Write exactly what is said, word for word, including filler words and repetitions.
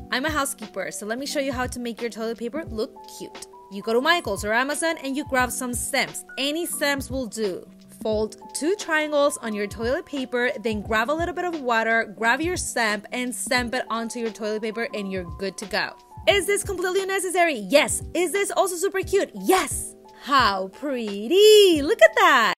I'm a housekeeper, so let me show you how to make your toilet paper look cute. You go to Michael's or Amazon and you grab some stems. Any stems will do. Fold two triangles on your toilet paper, then grab a little bit of water, grab your stamp, and stamp it onto your toilet paper, and you're good to go. Is this completely unnecessary? Yes. Is this also super cute? Yes. How pretty! Look at that!